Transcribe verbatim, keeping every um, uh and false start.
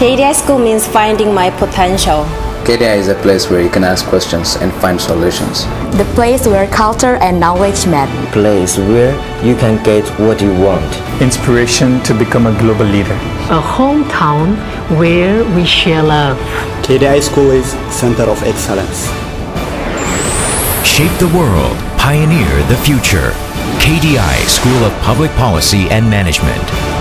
K D I School means finding my potential. K D I is a place where you can ask questions and find solutions. The place where culture and knowledge meet. Place where you can get what you want. Inspiration to become a global leader. A hometown where we share love. K D I School is Center of Excellence. Shape the world, pioneer the future. K D I School of Public Policy and Management.